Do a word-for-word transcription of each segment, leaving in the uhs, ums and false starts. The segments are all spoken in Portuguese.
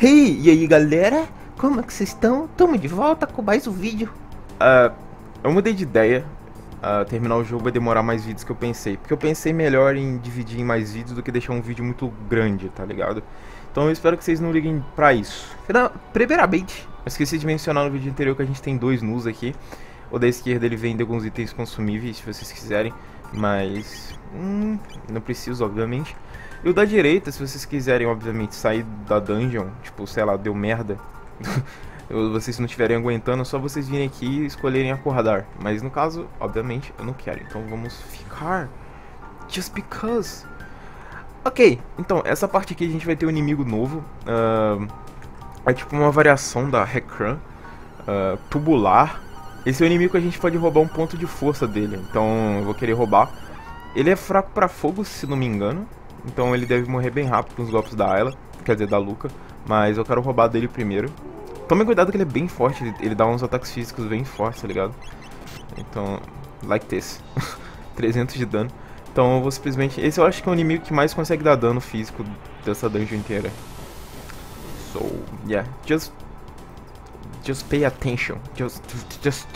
Hey, e aí galera, como é que vocês estão? Tamo de volta com mais um vídeo. Uh, eu mudei de ideia. Uh, terminar o jogo vai demorar mais vídeos que eu pensei. Porque eu pensei melhor em dividir em mais vídeos do que deixar um vídeo muito grande, tá ligado? Então eu espero que vocês não liguem pra isso. Primeiramente, eu esqueci de mencionar no vídeo anterior que a gente tem dois nus aqui. O da esquerda ele vende alguns itens consumíveis, se vocês quiserem. Mas hum, não preciso, obviamente. E o da direita, se vocês quiserem, obviamente, sair da dungeon, tipo, sei lá, deu merda, vocês não estiverem aguentando, é só vocês virem aqui e escolherem acordar. Mas no caso, obviamente, eu não quero, então vamos ficar. Just because. Ok, então, essa parte aqui a gente vai ter um inimigo novo. Uh, é tipo uma variação da Hecarim, uh, tubular. Esse é o inimigo que a gente pode roubar um ponto de força dele, então eu vou querer roubar. Ele é fraco pra fogo, se não me engano. Então ele deve morrer bem rápido com os golpes da Ayla, quer dizer, da Luca. Mas eu quero roubar dele primeiro. Tome cuidado que ele é bem forte, ele, ele dá uns ataques físicos bem fortes, tá ligado? Então, like this. trezentos de dano. Então eu vou simplesmente... Esse eu acho que é o inimigo que mais consegue dar dano físico dessa dungeon inteira. So, yeah, just... Just pay attention. Just... Just...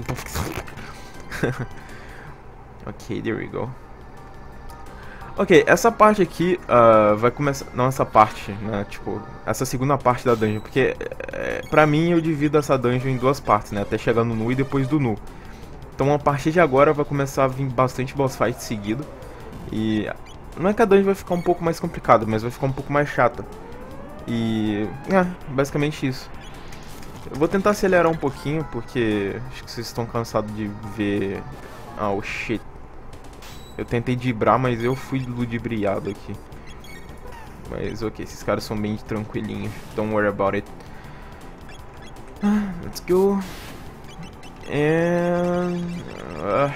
Ok, there we go. Ok, essa parte aqui uh, vai começar... Não essa parte, né, tipo... Essa segunda parte da dungeon, porque... É, pra mim eu divido essa dungeon em duas partes, né, até chegar no nu e depois do nu. Então a partir de agora vai começar a vir bastante boss fight seguido. E... Não é que a dungeon vai ficar um pouco mais complicada, mas vai ficar um pouco mais chata. E... É, basicamente isso. Eu vou tentar acelerar um pouquinho, porque... Acho que vocês estão cansados de ver... Oh, shit. Eu tentei dibrar, mas eu fui ludibriado aqui. Mas ok, esses caras são bem tranquilinhos. Don't worry about it. Let's go. And... Uh...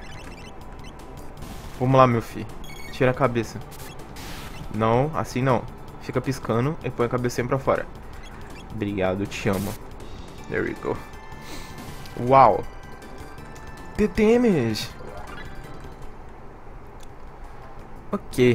Vamos lá, meu filho. Tira a cabeça. Não, assim não. Fica piscando e põe a cabeça pra fora. Obrigado, te amo. There we go. Uau. The damage. Ok.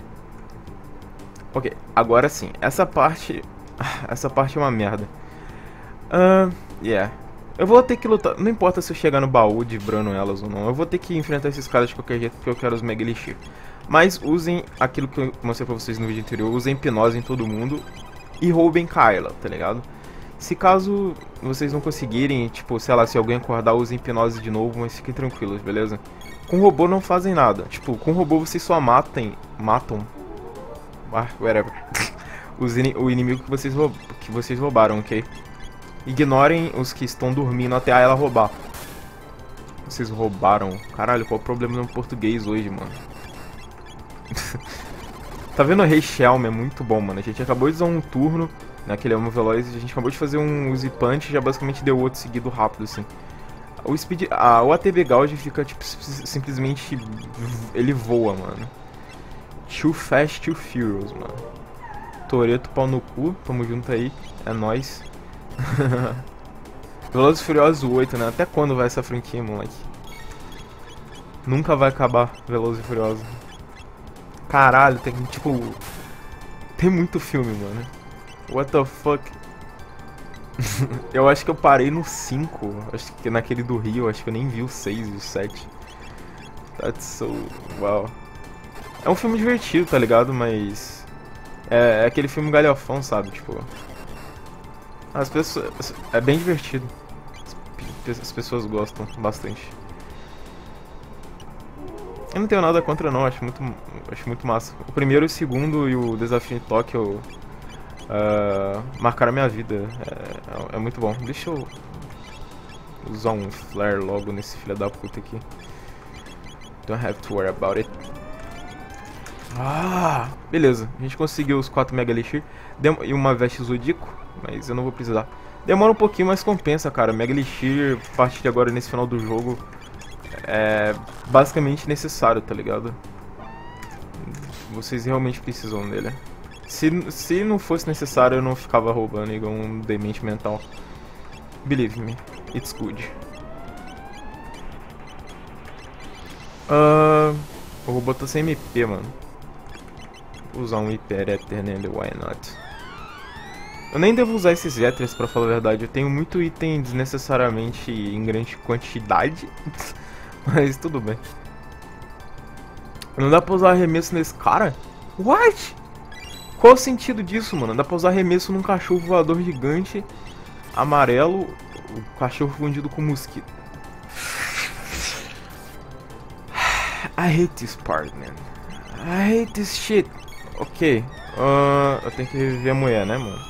Ok, agora sim. Essa parte... Essa parte é uma merda. Uh, yeah. Eu vou ter que lutar... Não importa se eu chegar no baú dibrando elas ou não. Eu vou ter que enfrentar esses caras de qualquer jeito porque eu quero os Mega Elixir. Mas usem aquilo que eu mostrei pra vocês no vídeo anterior. Usem hipnose em todo mundo. E roubem Kyla, tá ligado? Se caso vocês não conseguirem, tipo, sei lá, se alguém acordar, usem hipnose de novo. Mas fiquem tranquilos, beleza? Com robô não fazem nada. Tipo, com robô vocês só matem... Matam... Ah, whatever. Os in o inimigo que vocês, roub que vocês roubaram, ok? Ignorem os que estão dormindo até ela roubar. Vocês roubaram. Caralho, qual o problema no português hoje, mano? Tá vendo o Rei Shelm? É muito bom, mano. A gente acabou de usar um turno naquele Amo Veloz. A gente acabou de fazer um Uzi Punch e já basicamente deu outro seguido rápido, assim. O Speed... Ah, o A T B Gauge fica, tipo, simplesmente... Ele voa, mano. Too Fast, Too Furious, mano. Toreto, pau no cu. Tamo junto aí. É nóis. Velozes e Furiosos oito, né? Até quando vai essa franquia, moleque? Nunca vai acabar Velozes e Furiosos. Caralho, tem, tipo... Tem muito filme, mano. What the fuck? Eu acho que eu parei no cinco. Acho que naquele do Rio, acho que eu nem vi o seis e o sete. That's so... Wow. É um filme divertido, tá ligado? Mas... É, é aquele filme galhofão, sabe? Tipo... As pessoas... É bem divertido. As pessoas gostam bastante. Eu não tenho nada contra não, acho muito, acho muito massa. O primeiro, o segundo e o Desafio em Tóquio... Uh, marcaram a minha vida. É, é, é muito bom. Deixa eu usar um flare logo nesse filho da puta aqui. Don't have to worry about it. Ah, beleza. A gente conseguiu os quatro Mega Elixir e uma veste Zodíaco, mas eu não vou precisar. Demora um pouquinho, mas compensa, cara. Mega Elixir, a partir de agora, nesse final do jogo, é basicamente necessário, tá ligado? Vocês realmente precisam dele. Se, se não fosse necessário, eu não ficava roubando igual um demente mental. Believe me, it's good. Uh, o robô tá sem M P, mano. Vou usar um Hyper Ether nele, why not? Eu nem devo usar esses Etrias, pra falar a verdade. Eu tenho muito item desnecessariamente em grande quantidade. Mas tudo bem. Não dá pra usar arremesso nesse cara? What? Qual o sentido disso, mano? Dá pra usar arremesso num cachorro voador gigante amarelo, o cachorro fundido com mosquito. I hate this part, man. I hate this shit. Ok. Uh, eu tenho que reviver a mulher, né, mano?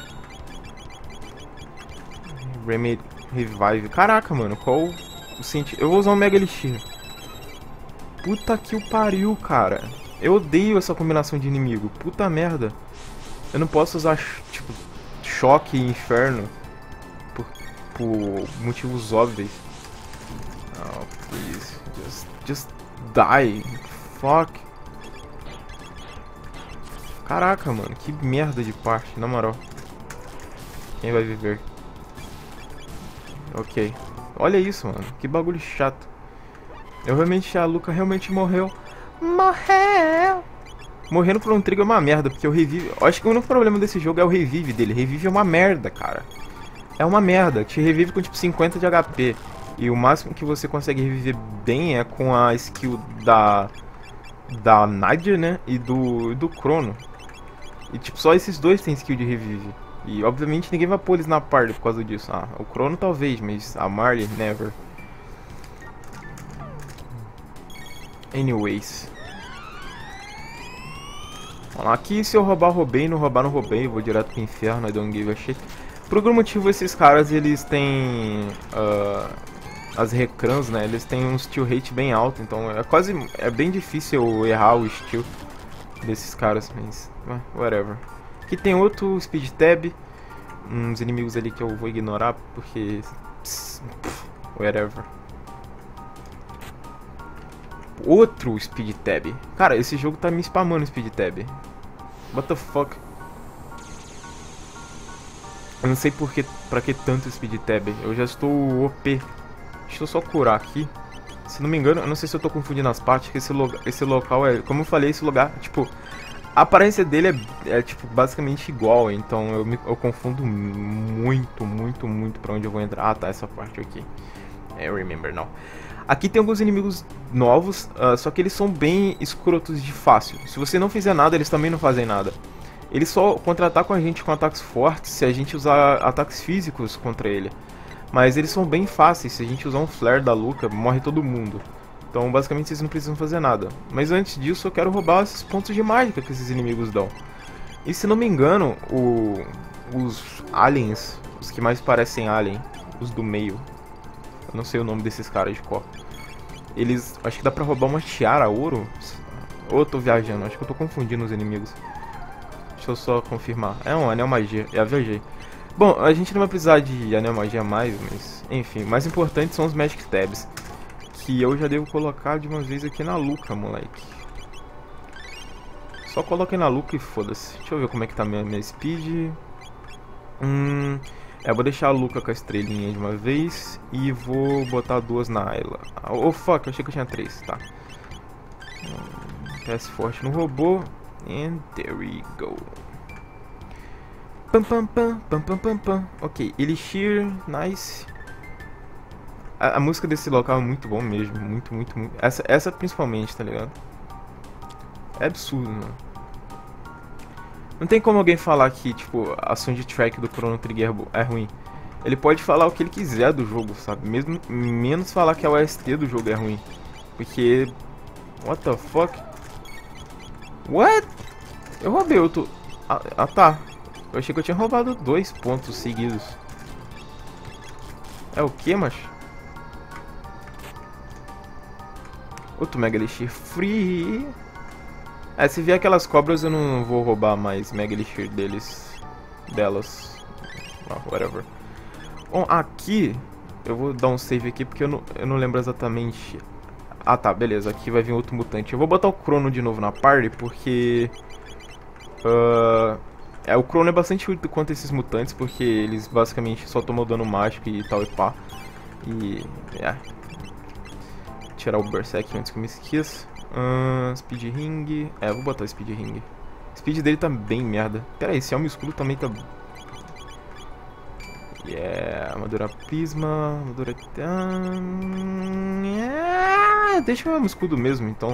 Remedy Revive. Caraca, mano. Qual o sentido? Eu vou usar um Mega Elixir. Puta que o pariu, cara. Eu odeio essa combinação de inimigo. Puta merda. Eu não posso usar, tipo, choque e inferno por, por motivos óbvios. Oh, please. Just, just die. Fuck. Caraca, mano. Que merda de parte, na moral. Quem vai viver? Ok. Olha isso, mano. Que bagulho chato. Eu realmente... A Luca realmente morreu. Morreu! Morrendo por um trigger é uma merda, porque o revive... Eu acho que o único problema desse jogo é o revive dele. Revive é uma merda, cara. É uma merda. Te revive com tipo cinquenta de H P. E o máximo que você consegue reviver bem é com a skill da... Da Nadia, né? E do, do Crono. E tipo, só esses dois tem skill de revive. E obviamente ninguém vai pôr eles na party por causa disso. Ah, o Crono talvez, mas a Marley, never. Anyways. Vamos lá, aqui se eu roubar, roubei, não roubar, não roubei. Eu vou direto pro inferno, I don't give a shit. Por algum motivo esses caras, eles têm... Uh, as recrãs, né? Eles têm um steal rate bem alto, então é quase... É bem difícil eu errar o steal desses caras, mas... Whatever. Aqui tem outro speed tab. Uns inimigos ali que eu vou ignorar, porque... Pss, pff, whatever. Outro speed tab. Cara, esse jogo tá me spamando speed tab. What the fuck? Eu não sei por que, pra que tanto speed tab. Eu já estou O P. Deixa eu só curar aqui. Se não me engano, eu não sei se eu tô confundindo as partes, que esse, lo esse local é... Como eu falei, esse lugar, tipo... A aparência dele é, é tipo, basicamente igual. Então eu, me, eu confundo muito, muito, muito pra onde eu vou entrar. Ah, tá, essa parte aqui. Eu remember now. Aqui tem alguns inimigos novos, uh, só que eles são bem escrotos de fácil. Se você não fizer nada, eles também não fazem nada. Eles só contra-atacam a gente com ataques fortes se a gente usar ataques físicos contra ele. Mas eles são bem fáceis, se a gente usar um flare da Luca, morre todo mundo. Então basicamente vocês não precisam fazer nada. Mas antes disso eu quero roubar esses pontos de mágica que esses inimigos dão. E se não me engano, o... os aliens, os que mais parecem alien, os do meio... Eu não sei o nome desses caras de cor. Eles... Acho que dá pra roubar uma tiara ouro. Ou eu tô viajando? Acho que eu tô confundindo os inimigos. Deixa eu só confirmar. É um anel magia. Já viajei. Bom, a gente não vai precisar de anel magia mais, mas... Enfim, o mais importante são os Magic Tabs. Que eu já devo colocar de uma vez aqui na Luca, moleque. Só coloquei na Luca e foda-se. Deixa eu ver como é que tá minha, minha speed. Hum... É, eu vou deixar a Luca com a estrelinha de uma vez e vou botar duas na Ayla. Oh fuck, eu achei que eu tinha três, tá. Pass forte no robô. And there we go. Pam pam pam, pam pam pam pam. Ok, Elixir, nice. A, a música desse local é muito bom mesmo, muito, muito, muito. Essa, essa principalmente, tá ligado? É absurdo, mano. Não tem como alguém falar que, tipo, a soundtrack do Chrono Trigger é ruim. Ele pode falar o que ele quiser do jogo, sabe? Mesmo, menos falar que a O S T do jogo é ruim. Porque... What the fuck? What? Eu roubei outro... Ah, ah tá. Eu achei que eu tinha roubado dois pontos seguidos. É o que, macho? Outro Mega Elixir Free... É, se vier aquelas cobras eu não vou roubar mais Mega Elixir deles. Delas. Oh, whatever. Bom, aqui... Eu vou dar um save aqui porque eu não, eu não lembro exatamente... Ah tá, beleza. Aqui vai vir outro mutante. Eu vou botar o Crono de novo na party porque... Uh, é, o Crono é bastante útil contra esses mutantes porque eles basicamente só tomam dano mágico e tal e pá. E... É. Tirar o Berserk antes que eu me esqueça. Uh, speed Ring. É, vou botar o Speed Ring. Speed dele tá bem merda. Pera aí, esse Elmo escuro também tá Yeah, armadura prisma, armadura... Hum, yeah, deixa o meu escudo mesmo, então.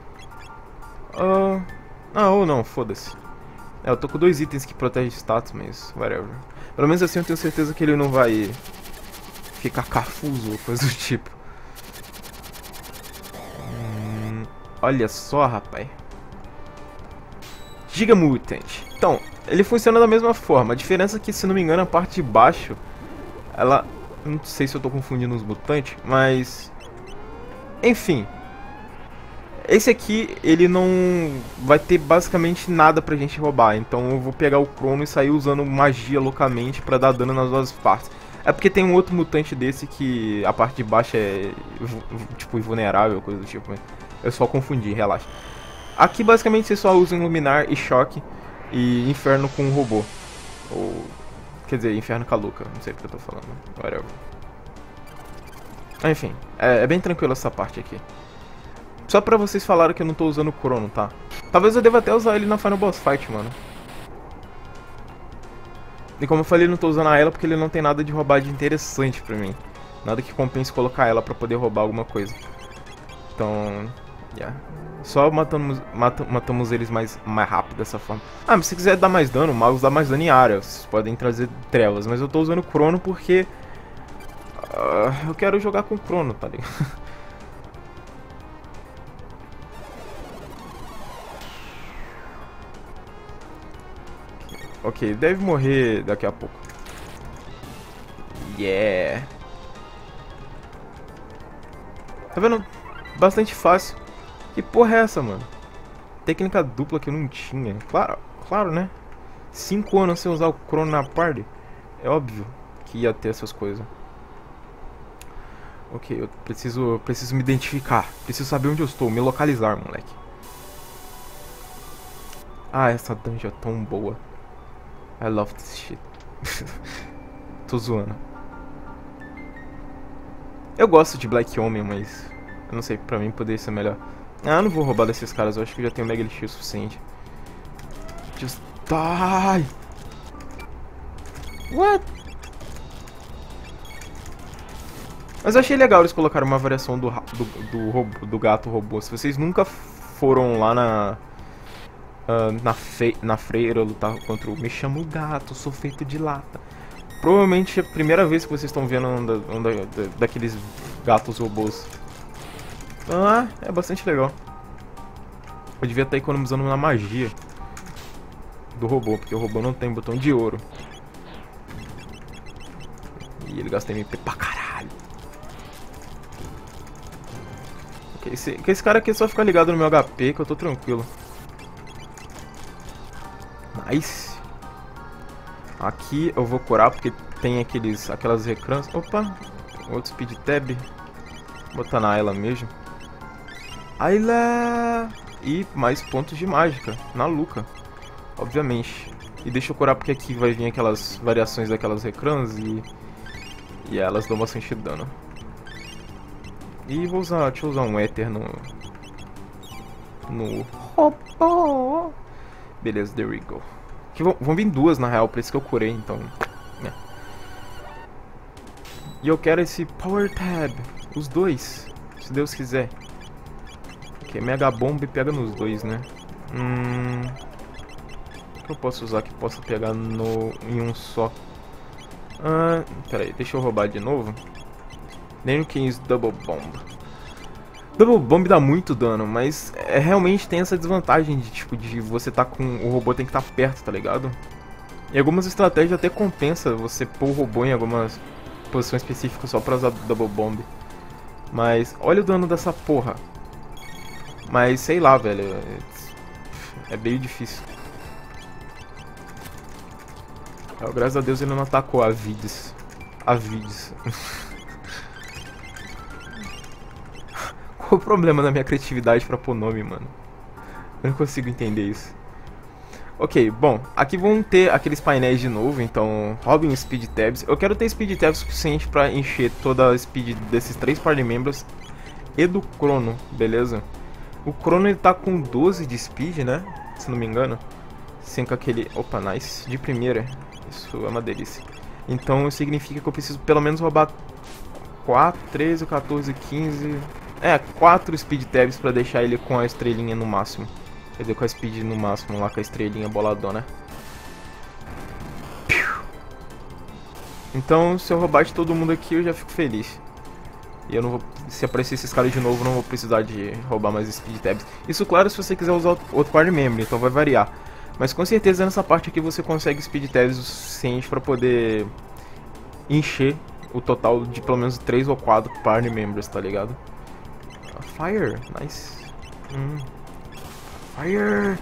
Uh, ah, ou não, foda-se. É, eu tô com dois itens que protegem status, mas whatever. Pelo menos assim eu tenho certeza que ele não vai ficar cafuso ou coisa do tipo. Hum, olha só, rapaz. Giga Mutant. Então, ele funciona da mesma forma. A diferença é que, se não me engano, a parte de baixo, ela... Não sei se eu tô confundindo os mutantes, mas... Enfim. Esse aqui, ele não vai ter basicamente nada pra gente roubar. Então eu vou pegar o Crono e sair usando magia loucamente pra dar dano nas duas partes. É porque tem um outro mutante desse que a parte de baixo é, tipo, invulnerável, coisa do tipo. Eu só confundi, relaxa. Aqui basicamente você só usa Iluminar e Choque e Inferno com um robô. Ou, quer dizer, Inferno com a Luca, não sei o que eu tô falando. Whatever. Enfim, é, é bem tranquilo essa parte aqui. Só pra vocês falarem que eu não tô usando o Crono, tá? Talvez eu deva até usar ele na Final Boss Fight, mano. E como eu falei, eu não tô usando a ela porque ele não tem nada de roubar de interessante pra mim. Nada que compense colocar ela pra poder roubar alguma coisa. Então, yeah. Só matamos, mata, matamos eles mais, mais rápido dessa forma. Ah, mas se quiser dar mais dano, o Magus dá mais dano em área. Vocês podem trazer trevas, mas eu tô usando o Crono porque... Uh, eu quero jogar com o Crono, tá ligado? Ok, deve morrer daqui a pouco. Yeah. Tá vendo? Bastante fácil. Que porra é essa, mano? Técnica dupla que eu não tinha. Claro, claro, né? Cinco anos sem usar o Crono na party. É óbvio que ia ter essas coisas. Ok, eu preciso, preciso me identificar. Preciso saber onde eu estou. Me localizar, moleque. Ah, essa dungeon é tão boa. I love this shit. Tô zoando. Eu gosto de Black Omen, mas... eu não sei, pra mim poderia ser melhor. Ah, eu não vou roubar desses caras. Eu acho que eu já tenho Mega Elixir o suficiente. Just die! What? Mas eu achei legal eles colocaram uma variação do, do, do, robô, do gato robô. Se vocês nunca foram lá na... Uh, na, fe na freira lutar contra o... Me chamo gato, sou feito de lata. Provavelmente é a primeira vez que vocês estão vendo um, da, um da, da, daqueles gatos robôs. Ah, é bastante legal. Eu devia estar economizando na magia do robô, porque o robô não tem botão de ouro. E ele gasta M P pra caralho. Ok, esse, esse cara aqui é só ficar ligado no meu H P que eu tô tranquilo. Nice. Aqui eu vou curar porque tem aqueles, aquelas recrãs. Opa, outro speed tab. Vou botar na Ayla mesmo. Ayla! E mais pontos de mágica na Luca, obviamente. E deixa eu curar porque aqui vai vir aquelas variações daquelas recrãs e e elas dão bastante dano. E vou usar, deixa eu usar um Ether no no robô. Beleza, there we go. Aqui vão, vão vir duas na real, por isso que eu curei, então. É. E eu quero esse Power Tab, os dois, se Deus quiser. Ok, Mega Bomb pega nos dois, né? Hum, o que eu posso usar que possa pegar no, em um só? Ah, pera aí, deixa eu roubar de novo. Nem o King's Double Bomb. Double Bomb dá muito dano, mas é, realmente tem essa desvantagem de tipo de você tá com o robô tem que estar tá perto, tá ligado? Em algumas estratégias até compensa você pôr o robô em algumas posições específicas só pra usar Double Bomb. Mas olha o dano dessa porra. Mas sei lá, velho, é, é meio difícil. É, graças a Deus ele não atacou a Vides. A Vides. Qual o problema da minha criatividade pra pôr nome, mano? Eu não consigo entender isso. Ok, bom, aqui vão ter aqueles painéis de novo, então roubem os Speed Tabs. Eu quero ter Speed Tabs suficiente pra encher toda a Speed desses três party members e do Crono, beleza? O Crono ele tá com doze de Speed, né? Se não me engano. Sem com aquele... Opa, nice. De primeira. Isso é uma delícia. Então significa que eu preciso pelo menos roubar quatro, treze, quatorze, quinze... É, quatro speed tabs pra deixar ele com a estrelinha no máximo. Quer dizer, com a speed no máximo lá, com a estrelinha boladona. Então, se eu roubar de todo mundo aqui, eu já fico feliz. E eu não vou... Se aparecer esses caras de novo, eu não vou precisar de roubar mais speed tabs. Isso, claro, se você quiser usar outro party member, então vai variar. Mas com certeza nessa parte aqui você consegue speed tabs o suficiente pra poder encher o total de pelo menos três ou quatro party members, tá ligado? Fire, nice. Hum. Fire.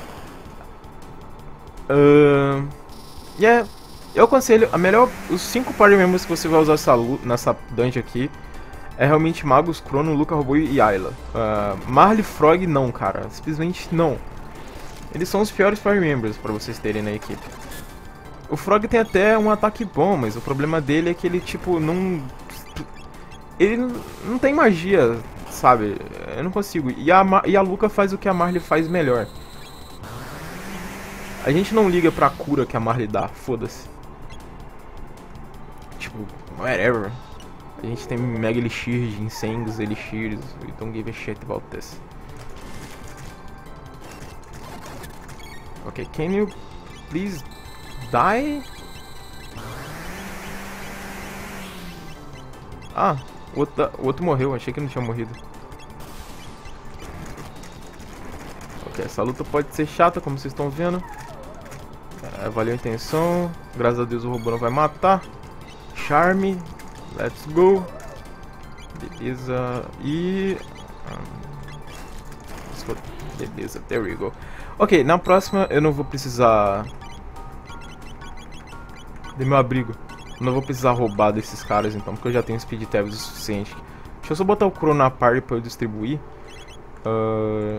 Uh, yeah, eu aconselho, a melhor, os cinco party members que você vai usar essa, nessa dungeon aqui é realmente Magus, Crono, Luca, Robô e Ayla. Uh, Marley, Frog, não, cara, simplesmente não. Eles são os piores party members pra vocês terem na equipe. O Frog tem até um ataque bom, mas o problema dele é que ele, tipo, não... Ele não tem magia, sabe? Eu não consigo. E a, e a Luca faz o que a Marley faz melhor. A gente não liga pra cura que a Marley dá, foda-se. Tipo, whatever. A gente tem Mega Elixir, Ginsengs, Elixirs. We don't give a shit about this. Ok, can you please die? Ah, o outro, o outro morreu, achei que não tinha morrido. Ok, essa luta pode ser chata, como vocês estão vendo. É, valeu a intenção. Graças a Deus o robô não vai matar. Charme. Let's go. Beleza. E... Beleza, there we go. Ok, na próxima eu não vou precisar... de meu abrigo. Não vou precisar roubar desses caras então, porque eu já tenho speed tabs o suficiente. Deixa eu só botar o Crono na party pra eu distribuir. Uh...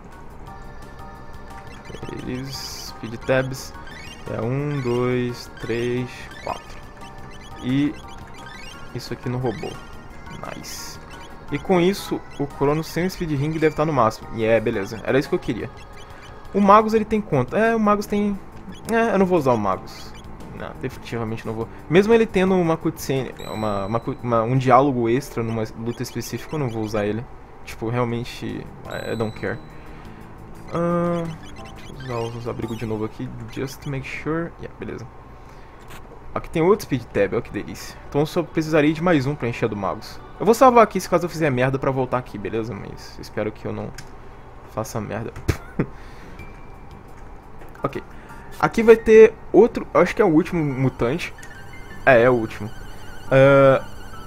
Eles... Speed tabs. É um, dois, três, quatro. E... isso aqui no robô. Nice. E com isso, o Crono sem o speed ring deve estar no máximo. E yeah, é, beleza. Era isso que eu queria. O Magus ele tem quanto? É, o Magus tem... É, eu não vou usar o Magus. Não, definitivamente não vou. Mesmo ele tendo uma cutscene, uma, uma, uma, um diálogo extra numa luta específica, eu não vou usar ele. Tipo, realmente, I don't care. Uh, deixa eu usar os abrigos de novo aqui, just to make sure. Yeah, beleza. Aqui tem outro speed tab, olha que delícia. Então eu só precisaria de mais um pra encher do Magus. Eu vou salvar aqui se caso eu fizer merda pra voltar aqui, beleza? Mas espero que eu não faça merda. Ok. Aqui vai ter outro, acho que é o último mutante. É, é o último. Uh,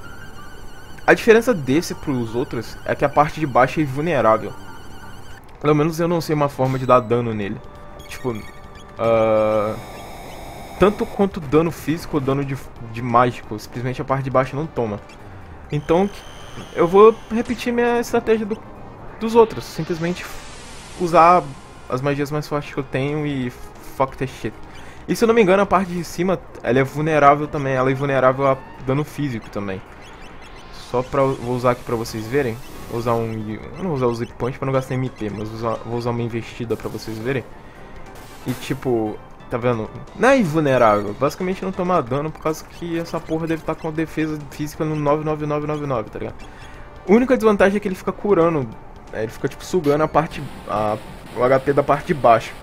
a diferença desse pros outros é que a parte de baixo é invulnerável. Pelo menos eu não sei uma forma de dar dano nele. Tipo, uh, tanto quanto dano físico ou dano de, de mágico. Simplesmente a parte de baixo não toma. Então eu vou repetir minha estratégia do, dos outros. Simplesmente usar as magias mais fortes que eu tenho e fuck the shit. E se eu não me engano, a parte de cima, ela é vulnerável também. Ela é vulnerável a dano físico também. Só pra... Vou usar aqui pra vocês verem. Vou usar um... Eu não vou usar o Zip Punch pra não gastar M P, mas vou usar, vou usar uma investida pra vocês verem. E tipo... Tá vendo? Não é invulnerável. Basicamente não toma dano por causa que essa porra deve estar com a defesa física no nove nove nove nove nove, tá ligado? A única desvantagem é que ele fica curando. Ele fica tipo sugando a parte... A, o H P da parte de baixo.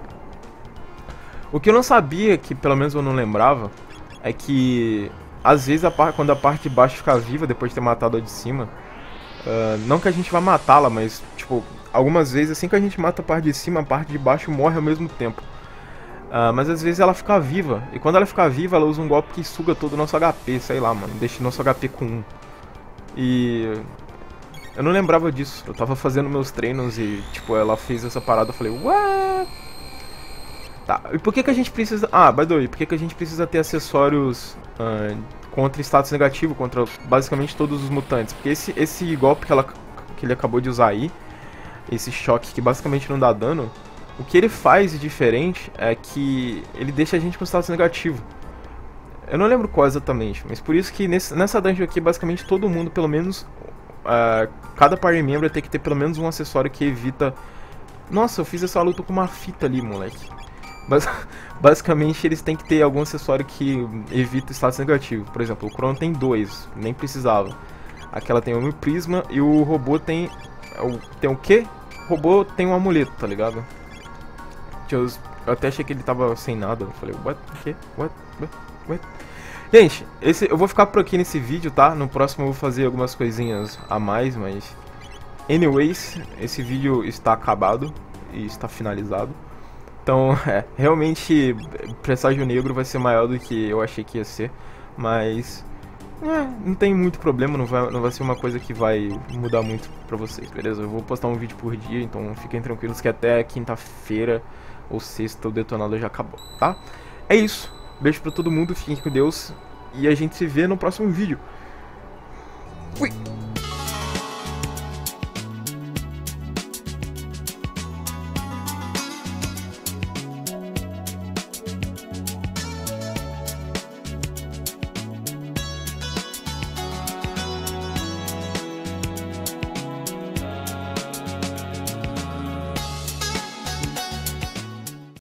O que eu não sabia, que pelo menos eu não lembrava, é que às vezes a par, quando a parte de baixo fica viva depois de ter matado a de cima, uh, não que a gente vá matá-la, mas tipo, algumas vezes assim que a gente mata a parte de cima, a parte de baixo morre ao mesmo tempo. Uh, mas às vezes ela fica viva, e quando ela fica viva ela usa um golpe que suga todo o nosso H P, sei lá, mano, deixa o nosso H P com um. E... eu não lembrava disso, eu tava fazendo meus treinos e tipo, ela fez essa parada, eu falei, what? Tá, e por que que a gente precisa... Ah, by the way, por que que a gente precisa ter acessórios uh, contra status negativo, contra basicamente todos os mutantes? Porque esse, esse golpe que, ela, que ele acabou de usar aí, esse choque que basicamente não dá dano, o que ele faz de diferente é que ele deixa a gente com status negativo. Eu não lembro qual exatamente, mas por isso que nesse, nessa dungeon aqui, basicamente todo mundo, pelo menos... Uh, cada party member tem que ter pelo menos um acessório que evita... Nossa, eu fiz essa luta com uma fita ali, moleque. Mas, basicamente, eles têm que ter algum acessório que evita status negativo. Por exemplo, o Crono tem dois, nem precisava. Aquela tem um prisma e o robô tem... Tem o quê? O robô tem um amuleto, tá ligado? Eu, eu até achei que ele tava sem nada. Eu falei, what? O quê? What? What? What? Gente, esse, eu vou ficar por aqui nesse vídeo, tá? No próximo eu vou fazer algumas coisinhas a mais, mas... Anyways, esse vídeo está acabado e está finalizado. Então, é, realmente, Presságio Negro vai ser maior do que eu achei que ia ser. Mas... É, não tem muito problema, não vai, não vai ser uma coisa que vai mudar muito pra vocês, beleza? Eu vou postar um vídeo por dia, então fiquem tranquilos que até quinta-feira ou sexta o detonador já acabou, tá? É isso, beijo pra todo mundo, fiquem com Deus e a gente se vê no próximo vídeo.